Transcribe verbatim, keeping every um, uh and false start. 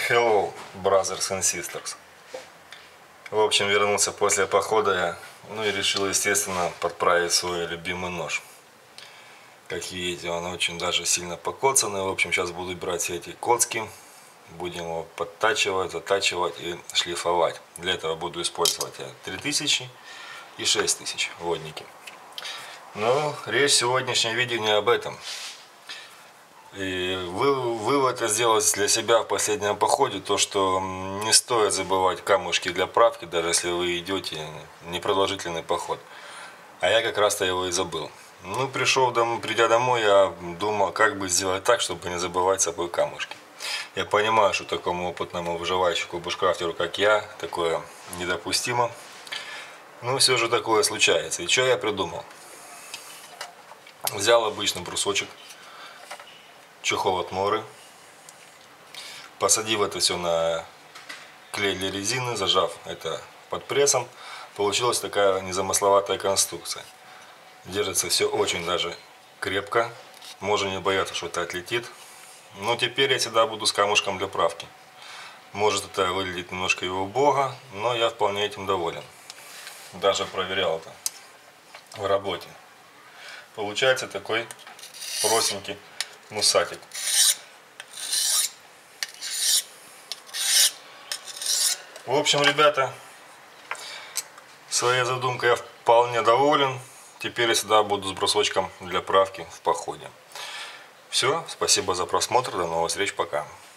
Hello, brothers and sisters. В общем, вернулся после похода я, ну и решил, естественно, подправить свой любимый нож. Как видите, он очень даже сильно покоцанный. В общем, сейчас буду брать все эти коцки, будем его подтачивать, затачивать и шлифовать. Для этого буду использовать три тысячи и шесть тысяч водники. Но речь в сегодняшнем видео не об этом. И вывод я сделал для себя в последнем походе, то что не стоит забывать камушки для правки, даже если вы идете непродолжительный поход. А я как раз-то его и забыл. Ну, пришел домой, придя домой, я думал, как бы сделать так, чтобы не забывать с собой камушки. Я понимаю, что такому опытному выживальщику, бушкрафтеру, как я, такое недопустимо. Но все же такое случается. И что я придумал? Взял обычный брусочек, чехол от Моры, посадив это все на клей для резины, зажав это под прессом, получилась такая незамысловатая конструкция. Держится все очень даже крепко, можно не бояться, что это отлетит. Но теперь я всегда буду с камушком для правки. Может, это выглядит немножко и убого, но я вполне этим доволен. Даже проверял это в работе. Получается такой простенький мусатик. В общем, ребята, своей задумкой я вполне доволен. Теперь я всегда буду с брусочком для правки в походе. Все, спасибо за просмотр, до новых встреч, пока.